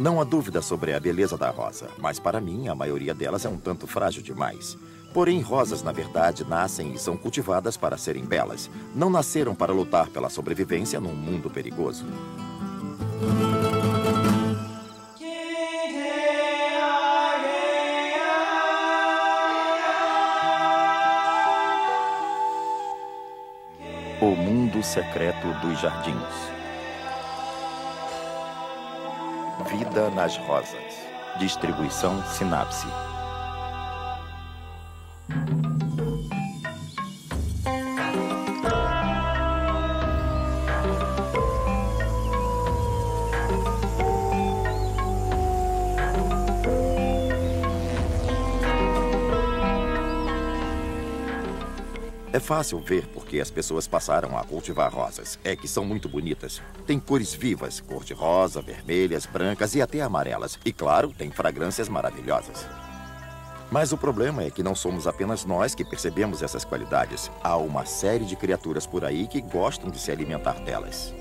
Não há dúvida sobre a beleza da rosa, mas para mim a maioria delas é um tanto frágil demais. Porém, rosas, na verdade, nascem e são cultivadas para serem belas. Não nasceram para lutar pela sobrevivência num mundo perigoso. O mundo secreto dos jardins. Vida nas rosas. Distribuição Sinapse. É fácil ver porque as pessoas passaram a cultivar rosas. É que são muito bonitas. Tem cores vivas, cor-de-rosa, vermelhas, brancas e até amarelas. E claro, tem fragrâncias maravilhosas. Mas o problema é que não somos apenas nós que percebemos essas qualidades. Há uma série de criaturas por aí que gostam de se alimentar delas.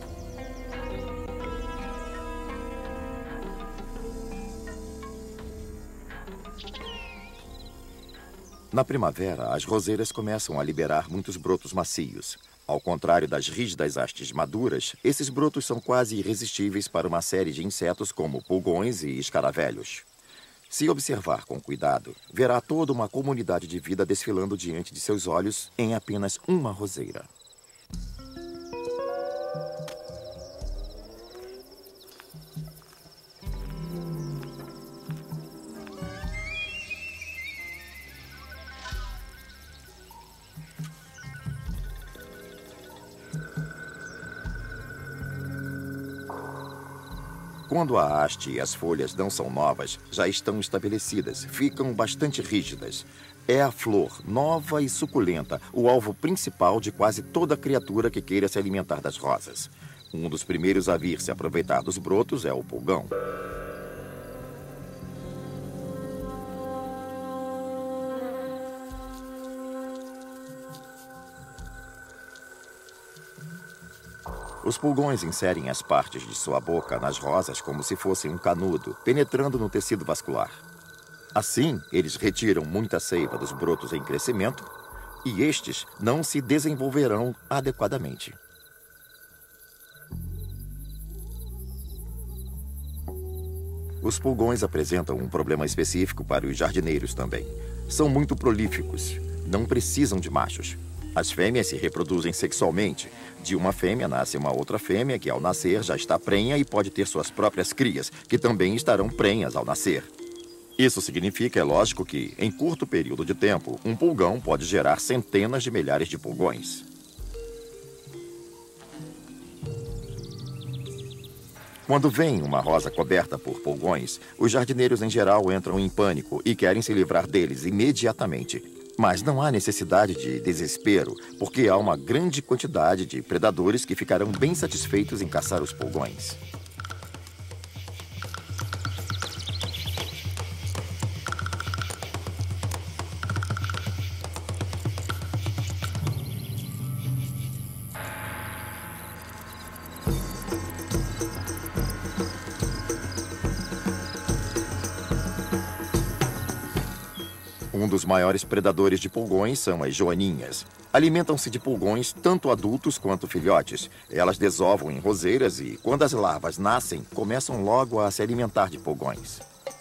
Na primavera, as roseiras começam a liberar muitos brotos macios. Ao contrário das rígidas hastes maduras, esses brotos são quase irresistíveis para uma série de insetos como pulgões e escaravelhos. Se observar com cuidado, verá toda uma comunidade de vida desfilando diante de seus olhos em apenas uma roseira. Quando a haste e as folhas não são novas, já estão estabelecidas, ficam bastante rígidas. É a flor, nova e suculenta, o alvo principal de quase toda criatura que queira se alimentar das rosas. Um dos primeiros a vir se aproveitar dos brotos é o pulgão. Os pulgões inserem as partes de sua boca nas rosas como se fossem um canudo, penetrando no tecido vascular. Assim, eles retiram muita seiva dos brotos em crescimento e estes não se desenvolverão adequadamente. Os pulgões apresentam um problema específico para os jardineiros também. São muito prolíficos, não precisam de machos. As fêmeas se reproduzem sexualmente. De uma fêmea nasce uma outra fêmea que, ao nascer, já está prenha e pode ter suas próprias crias, que também estarão prenhas ao nascer. Isso significa, é lógico, que, em curto período de tempo, um pulgão pode gerar centenas de milhares de pulgões. Quando vem uma rosa coberta por pulgões, os jardineiros em geral entram em pânico e querem se livrar deles imediatamente. Mas não há necessidade de desespero, porque há uma grande quantidade de predadores que ficarão bem satisfeitos em caçar os pulgões. Um dos maiores predadores de pulgões são as joaninhas. Alimentam-se de pulgões tanto adultos quanto filhotes. Elas desovam em roseiras e, quando as larvas nascem, começam logo a se alimentar de pulgões.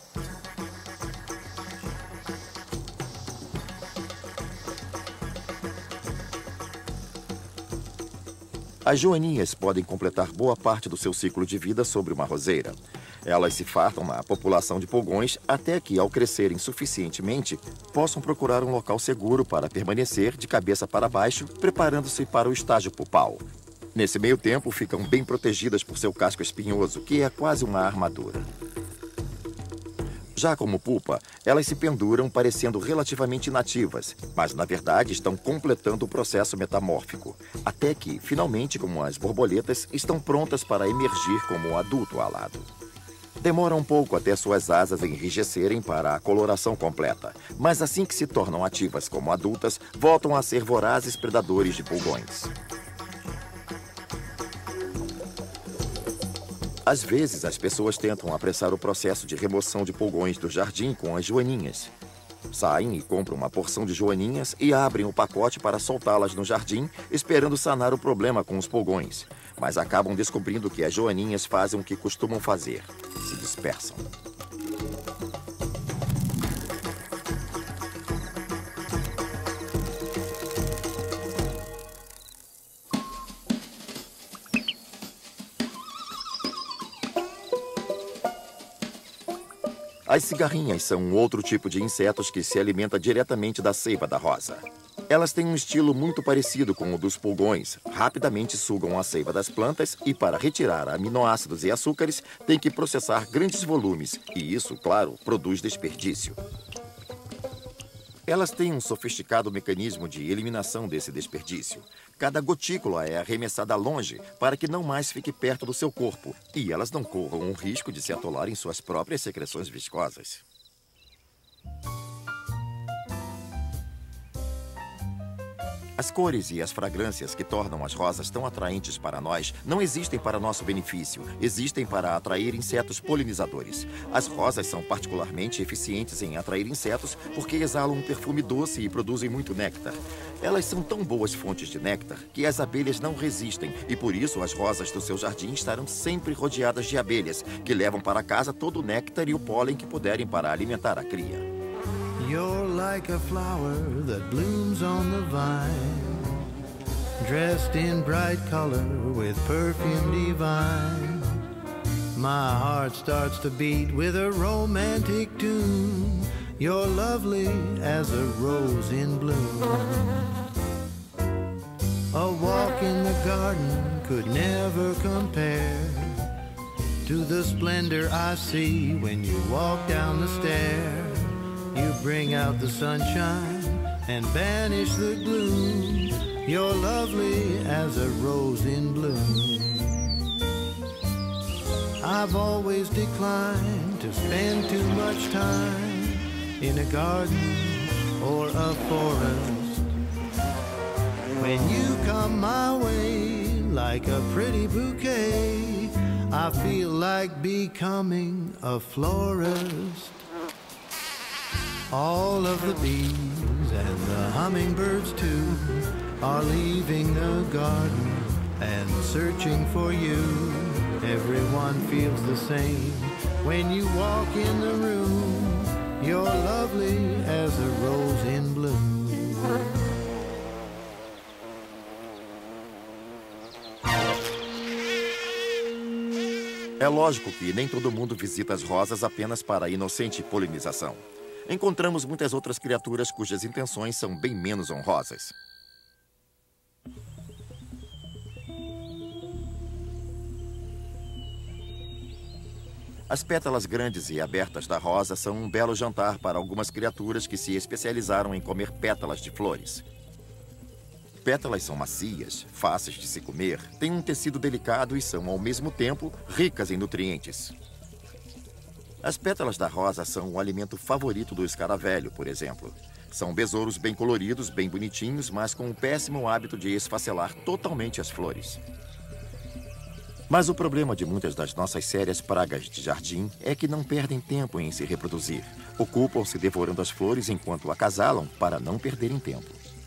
As joaninhas podem completar boa parte do seu ciclo de vida sobre uma roseira. Elas se fartam na população de pulgões até que, ao crescerem suficientemente, possam procurar um local seguro para permanecer de cabeça para baixo, preparando-se para o estágio pupal. Nesse meio tempo, ficam bem protegidas por seu casco espinhoso, que é quase uma armadura. Já como pupa, elas se penduram parecendo relativamente inativas, mas na verdade estão completando o processo metamórfico, até que, finalmente, como as borboletas, estão prontas para emergir como um adulto alado. Demora um pouco até suas asas enrijecerem para a coloração completa, mas assim que se tornam ativas como adultas, voltam a ser vorazes predadores de pulgões. Às vezes, as pessoas tentam apressar o processo de remoção de pulgões do jardim com as joaninhas. Saem e compram uma porção de joaninhas e abrem o pacote para soltá-las no jardim, esperando sanar o problema com os pulgões. Mas acabam descobrindo que as joaninhas fazem o que costumam fazer: se dispersam. As cigarrinhas são um outro tipo de insetos que se alimenta diretamente da seiva da rosa. Elas têm um estilo muito parecido com o dos pulgões. Rapidamente sugam a seiva das plantas e, para retirar aminoácidos e açúcares, têm que processar grandes volumes. E isso, claro, produz desperdício. Elas têm um sofisticado mecanismo de eliminação desse desperdício. Cada gotícula é arremessada longe para que não mais fique perto do seu corpo e elas não corram o risco de se atolar em suas próprias secreções viscosas. As cores e as fragrâncias que tornam as rosas tão atraentes para nós não existem para nosso benefício, existem para atrair insetos polinizadores. As rosas são particularmente eficientes em atrair insetos porque exalam um perfume doce e produzem muito néctar. Elas são tão boas fontes de néctar que as abelhas não resistem e por isso as rosas do seu jardim estarão sempre rodeadas de abelhas, que levam para casa todo o néctar e o pólen que puderem para alimentar a cria. You're like a flower that blooms on the vine, dressed in bright color with perfume divine. My heart starts to beat with a romantic tune. You're lovely as a rose in bloom. A walk in the garden could never compare to the splendor I see when you walk down the stair. You bring out the sunshine and banish the gloom. You're lovely as a rose in bloom. I've always declined to spend too much time in a garden or a forest. When you come my way like a pretty bouquet, I feel like becoming a florist. All of the bees and the hummingbirds too are leaving the garden and searching for you. Everyone feels the same when you walk in the room. You're lovely as a rose in bloom. É lógico que nem todo mundo visita as rosas apenas para a inocente polinização. Encontramos muitas outras criaturas cujas intenções são bem menos honrosas. As pétalas grandes e abertas da rosa são um belo jantar para algumas criaturas que se especializaram em comer pétalas de flores. Pétalas são macias, fáceis de se comer, têm um tecido delicado e são, ao mesmo tempo, ricas em nutrientes. As pétalas da rosa são o alimento favorito do escaravelho, por exemplo. São besouros bem coloridos, bem bonitinhos, mas com o péssimo hábito de esfacelar totalmente as flores. Mas o problema de muitas das nossas sérias pragas de jardim é que não perdem tempo em se reproduzir. Ocupam-se devorando as flores enquanto acasalam para não perderem tempo.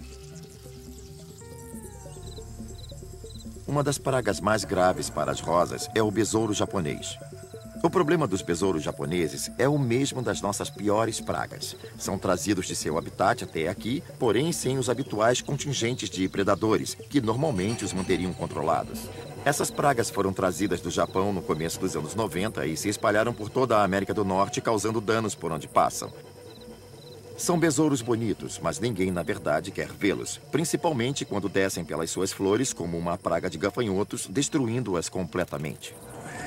Uma das pragas mais graves para as rosas é o besouro japonês. O problema dos besouros japoneses é o mesmo das nossas piores pragas. São trazidos de seu habitat até aqui, porém sem os habituais contingentes de predadores, que normalmente os manteriam controlados. Essas pragas foram trazidas do Japão no começo dos anos 90 e se espalharam por toda a América do Norte, causando danos por onde passam. São besouros bonitos, mas ninguém, na verdade, quer vê-los, principalmente quando descem pelas suas flores como uma praga de gafanhotos, destruindo-as completamente.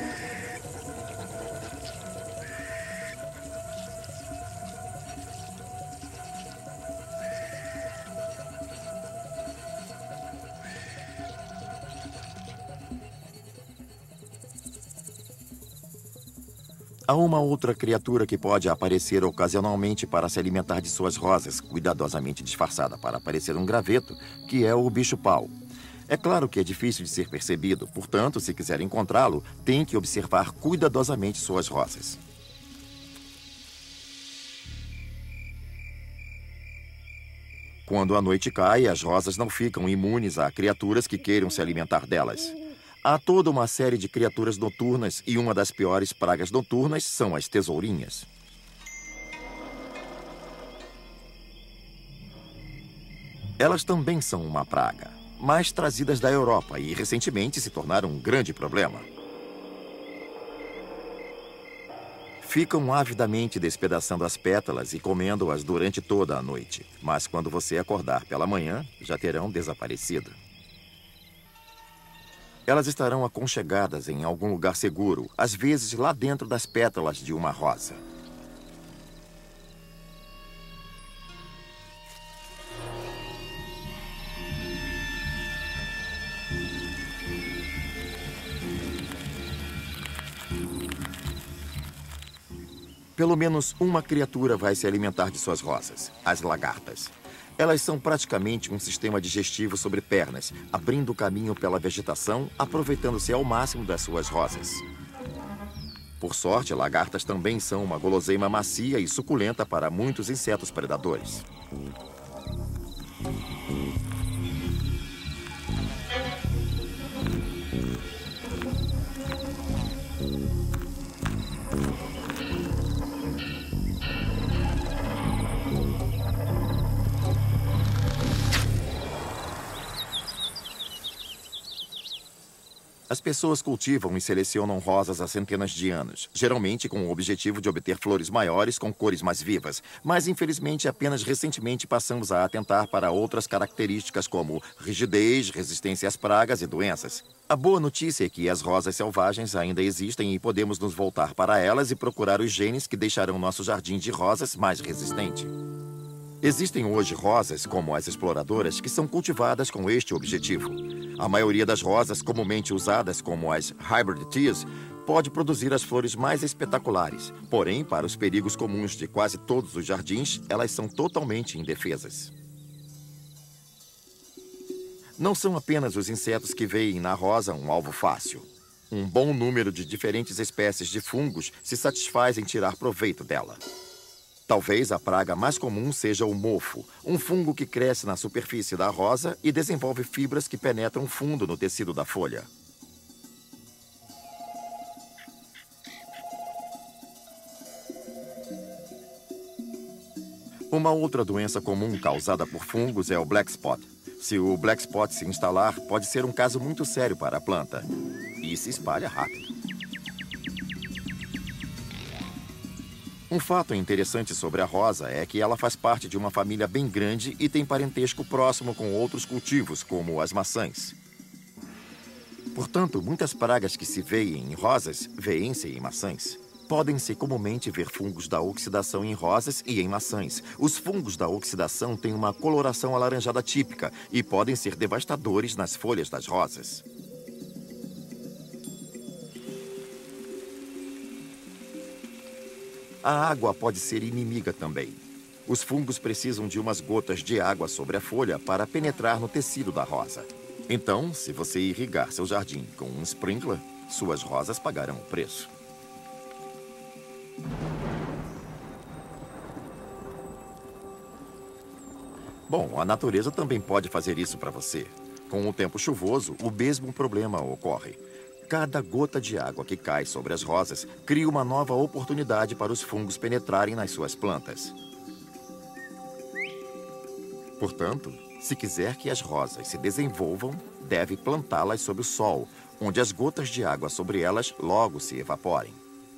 Há uma outra criatura que pode aparecer ocasionalmente para se alimentar de suas rosas, cuidadosamente disfarçada para parecer um graveto, que é o bicho-pau. É claro que é difícil de ser percebido, portanto, se quiser encontrá-lo, tem que observar cuidadosamente suas rosas. Quando a noite cai, as rosas não ficam imunes a criaturas que queiram se alimentar delas. Há toda uma série de criaturas noturnas e uma das piores pragas noturnas são as tesourinhas. Elas também são uma praga, mas trazidas da Europa e recentemente se tornaram um grande problema. Ficam avidamente despedaçando as pétalas e comendo-as durante toda a noite. Mas quando você acordar pela manhã, já terão desaparecido. Elas estarão aconchegadas em algum lugar seguro, às vezes lá dentro das pétalas de uma rosa. Pelo menos uma criatura vai se alimentar de suas rosas, as lagartas. Elas são praticamente um sistema digestivo sobre pernas, abrindo caminho pela vegetação, aproveitando-se ao máximo das suas rosas. Por sorte, lagartas também são uma guloseima macia e suculenta para muitos insetos predadores. As pessoas cultivam e selecionam rosas há centenas de anos, geralmente com o objetivo de obter flores maiores com cores mais vivas. Mas, infelizmente, apenas recentemente passamos a atentar para outras características como rigidez, resistência às pragas e doenças. A boa notícia é que as rosas selvagens ainda existem e podemos nos voltar para elas e procurar os genes que deixarão nosso jardim de rosas mais resistente. Existem hoje rosas, como as exploradoras, que são cultivadas com este objetivo. A maioria das rosas comumente usadas, como as Hybrid Teas, pode produzir as flores mais espetaculares. Porém, para os perigos comuns de quase todos os jardins, elas são totalmente indefesas. Não são apenas os insetos que veem na rosa um alvo fácil. Um bom número de diferentes espécies de fungos se satisfaz em tirar proveito dela. Talvez a praga mais comum seja o mofo, um fungo que cresce na superfície da rosa e desenvolve fibras que penetram fundo no tecido da folha. Uma outra doença comum causada por fungos é o black spot. Se o black spot se instalar, pode ser um caso muito sério para a planta. E se espalha rápido. Um fato interessante sobre a rosa é que ela faz parte de uma família bem grande e tem parentesco próximo com outros cultivos, como as maçãs. Portanto, muitas pragas que se veem em rosas, veem-se em maçãs. Podem-se comumente ver fungos da oxidação em rosas e em maçãs. Os fungos da oxidação têm uma coloração alaranjada típica e podem ser devastadores nas folhas das rosas. A água pode ser inimiga também. Os fungos precisam de umas gotas de água sobre a folha para penetrar no tecido da rosa. Então, se você irrigar seu jardim com um sprinkler, suas rosas pagarão o preço. Bom, a natureza também pode fazer isso para você. Com o tempo chuvoso, o mesmo problema ocorre. Cada gota de água que cai sobre as rosas cria uma nova oportunidade para os fungos penetrarem nas suas plantas. Portanto, se quiser que as rosas se desenvolvam, deve plantá-las sob o sol, onde as gotas de água sobre elas logo se evaporem.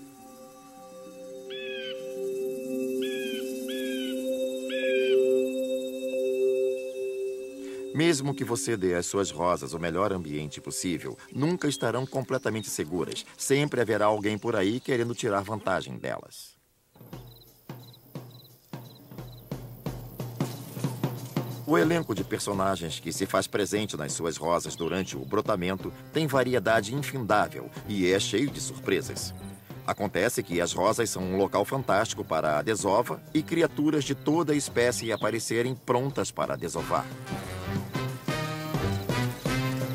Mesmo que você dê às suas rosas o melhor ambiente possível, nunca estarão completamente seguras. Sempre haverá alguém por aí querendo tirar vantagem delas. O elenco de personagens que se faz presente nas suas rosas durante o brotamento tem variedade infindável e é cheio de surpresas. Acontece que as rosas são um local fantástico para a desova e criaturas de toda a espécie aparecerem prontas para desovar.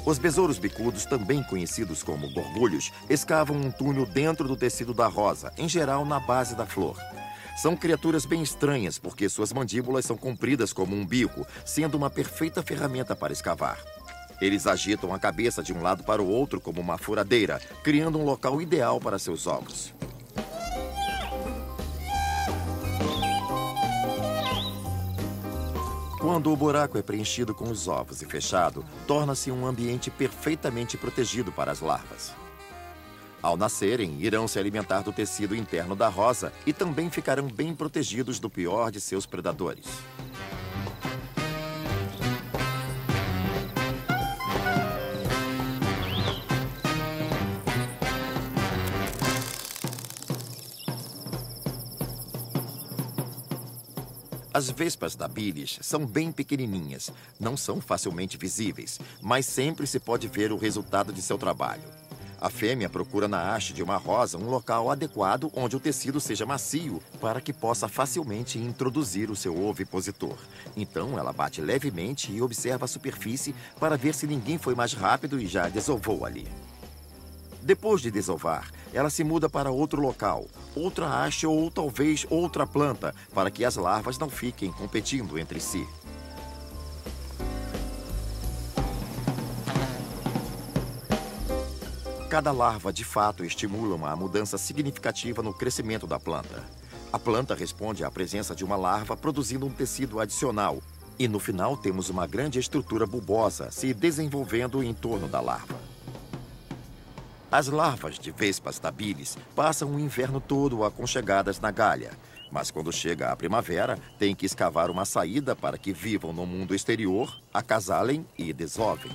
Os besouros bicudos, também conhecidos como gorgulhos, escavam um túnel dentro do tecido da rosa, em geral na base da flor. São criaturas bem estranhas porque suas mandíbulas são compridas como um bico, sendo uma perfeita ferramenta para escavar. Eles agitam a cabeça de um lado para o outro como uma furadeira, criando um local ideal para seus ovos. Quando o buraco é preenchido com os ovos e fechado, torna-se um ambiente perfeitamente protegido para as larvas. Ao nascerem, irão se alimentar do tecido interno da rosa e também ficarão bem protegidos do pior de seus predadores. As vespas da bilis são bem pequenininhas, não são facilmente visíveis, mas sempre se pode ver o resultado de seu trabalho. A fêmea procura na haste de uma rosa um local adequado onde o tecido seja macio para que possa facilmente introduzir o seu ovipositor. Então ela bate levemente e observa a superfície para ver se ninguém foi mais rápido e já desovou ali. Depois de desovar, ela se muda para outro local, outra haste ou talvez outra planta, para que as larvas não fiquem competindo entre si. Cada larva, de fato, estimula uma mudança significativa no crescimento da planta. A planta responde à presença de uma larva produzindo um tecido adicional, e no final temos uma grande estrutura bulbosa se desenvolvendo em torno da larva. As larvas de vespas da bilis passam o inverno todo aconchegadas na galha, mas quando chega a primavera, têm que escavar uma saída para que vivam no mundo exterior, acasalem e desovem.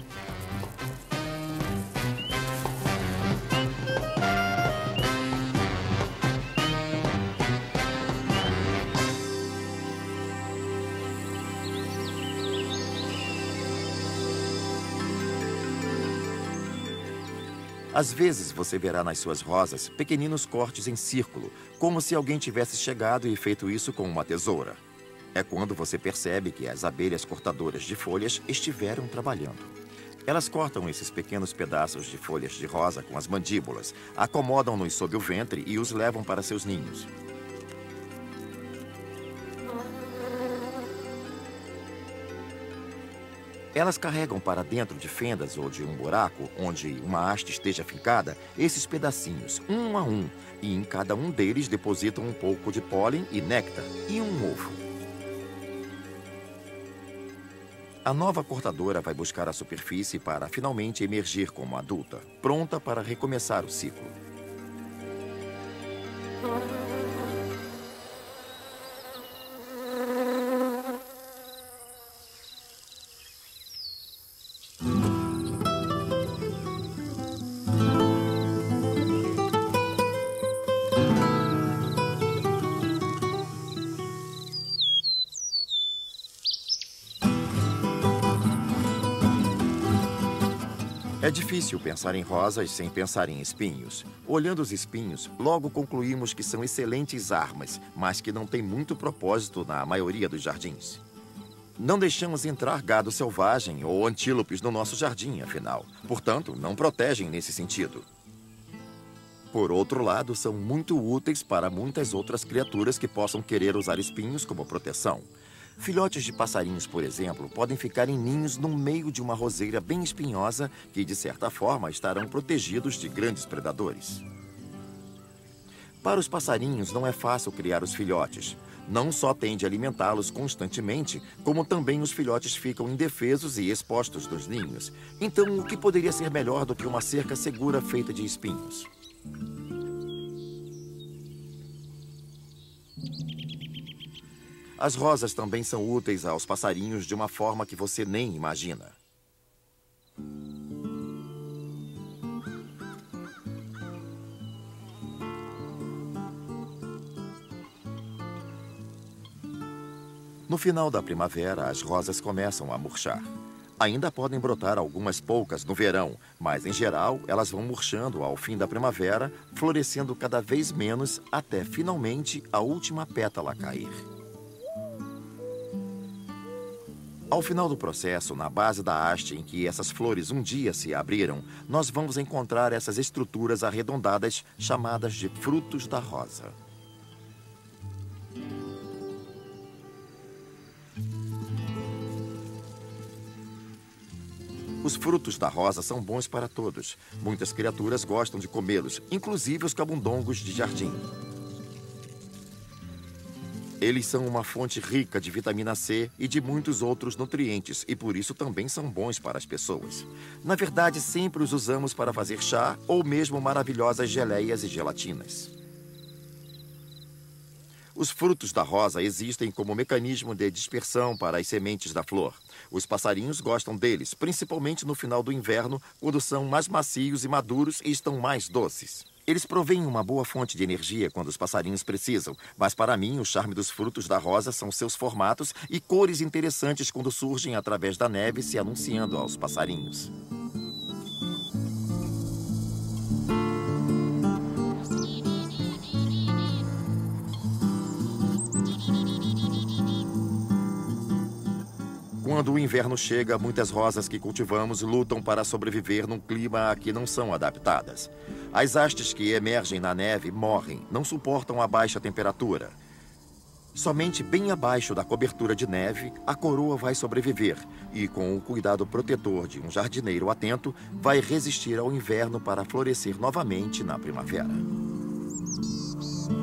Às vezes você verá nas suas rosas pequeninos cortes em círculo, como se alguém tivesse chegado e feito isso com uma tesoura. É quando você percebe que as abelhas cortadoras de folhas estiveram trabalhando. Elas cortam esses pequenos pedaços de folhas de rosa com as mandíbulas, acomodam-nos sob o ventre e os levam para seus ninhos. Elas carregam para dentro de fendas ou de um buraco, onde uma haste esteja fincada, esses pedacinhos, um a um, e em cada um deles depositam um pouco de pólen e néctar e um ovo. A nova cortadora vai buscar a superfície para finalmente emergir como adulta, pronta para recomeçar o ciclo. É difícil pensar em rosas sem pensar em espinhos. Olhando os espinhos, logo concluímos que são excelentes armas, mas que não têm muito propósito na maioria dos jardins. Não deixamos entrar gado selvagem ou antílopes no nosso jardim, afinal. Portanto, não protegem nesse sentido. Por outro lado, são muito úteis para muitas outras criaturas que possam querer usar espinhos como proteção. Filhotes de passarinhos, por exemplo, podem ficar em ninhos no meio de uma roseira bem espinhosa que, de certa forma, estarão protegidos de grandes predadores. Para os passarinhos, não é fácil criar os filhotes. Não só tem de alimentá-los constantemente, como também os filhotes ficam indefesos e expostos nos ninhos. Então, o que poderia ser melhor do que uma cerca segura feita de espinhos? As rosas também são úteis aos passarinhos de uma forma que você nem imagina. No final da primavera, as rosas começam a murchar. Ainda podem brotar algumas poucas no verão, mas, em geral, elas vão murchando ao fim da primavera, florescendo cada vez menos até, finalmente, a última pétala cair. Ao final do processo, na base da haste em que essas flores um dia se abriram, nós vamos encontrar essas estruturas arredondadas chamadas de frutos da rosa. Os frutos da rosa são bons para todos. Muitas criaturas gostam de comê-los, inclusive os camundongos de jardim. Eles são uma fonte rica de vitamina C e de muitos outros nutrientes, e por isso também são bons para as pessoas. Na verdade, sempre os usamos para fazer chá ou mesmo maravilhosas geleias e gelatinas. Os frutos da rosa existem como mecanismo de dispersão para as sementes da flor. Os passarinhos gostam deles, principalmente no final do inverno, quando são mais macios e maduros e estão mais doces. Eles provêm uma boa fonte de energia quando os passarinhos precisam, mas para mim o charme dos frutos da rosa são seus formatos e cores interessantes quando surgem através da neve se anunciando aos passarinhos. Quando o inverno chega, muitas rosas que cultivamos lutam para sobreviver num clima a que não são adaptadas. As hastes que emergem na neve morrem, não suportam a baixa temperatura. Somente bem abaixo da cobertura de neve, a coroa vai sobreviver e, com o cuidado protetor de um jardineiro atento, vai resistir ao inverno para florescer novamente na primavera.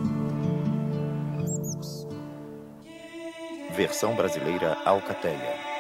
Versão brasileira Alcateia.